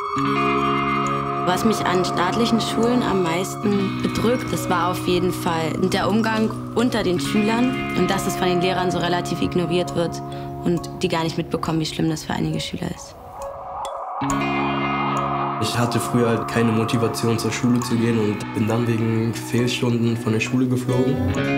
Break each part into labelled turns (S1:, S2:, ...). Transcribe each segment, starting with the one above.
S1: Was mich an staatlichen Schulen am meisten bedrückt, das war auf jeden Fall der Umgang unter den Schülern und dass es von den Lehrern so relativ ignoriert wird und die gar nicht mitbekommen, wie schlimm das für einige Schüler ist.
S2: Ich hatte früher halt keine Motivation, zur Schule zu gehen und bin dann wegen Fehlstunden von der Schule geflogen.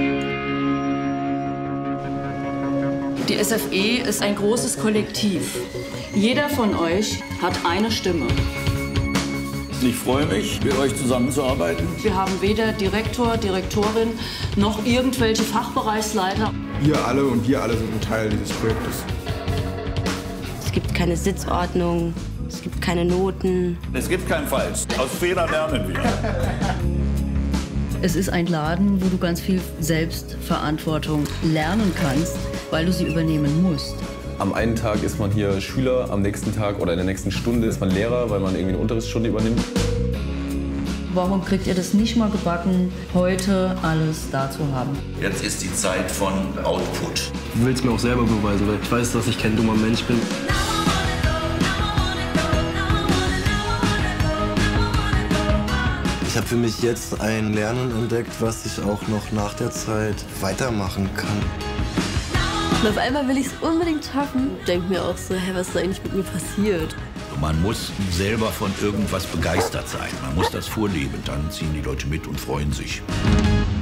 S3: Die SFE ist ein großes Kollektiv. Jeder von euch hat eine Stimme.
S4: Ich freue mich, mit euch zusammenzuarbeiten.
S3: Wir haben weder Direktor, Direktorin noch irgendwelche Fachbereichsleiter.
S5: Ihr alle und wir alle sind ein Teil dieses Projektes.
S1: Es gibt keine Sitzordnung, es gibt keine Noten.
S4: Es gibt kein Falsch. Aus Fehlern lernen wir.
S6: Es ist ein Laden, wo du ganz viel Selbstverantwortung lernen kannst, weil du sie übernehmen musst.
S7: Am einen Tag ist man hier Schüler, am nächsten Tag oder in der nächsten Stunde ist man Lehrer, weil man irgendwie eine Unterrichtsstunde übernimmt.
S6: Warum kriegt ihr das nicht mal gebacken, heute alles da zu haben?
S4: Jetzt ist die Zeit von Output.
S2: Ich will es mir auch selber beweisen, weil ich weiß, dass ich kein dummer Mensch bin.
S8: Ich habe für mich jetzt ein Lernen entdeckt, was ich auch noch nach der Zeit weitermachen kann.
S9: Und auf einmal will ich es unbedingt schaffen. Ich denke mir auch so, hey, was ist eigentlich mit mir passiert?
S4: Man muss selber von irgendwas begeistert sein. Man muss das vorleben. Dann ziehen die Leute mit und freuen sich.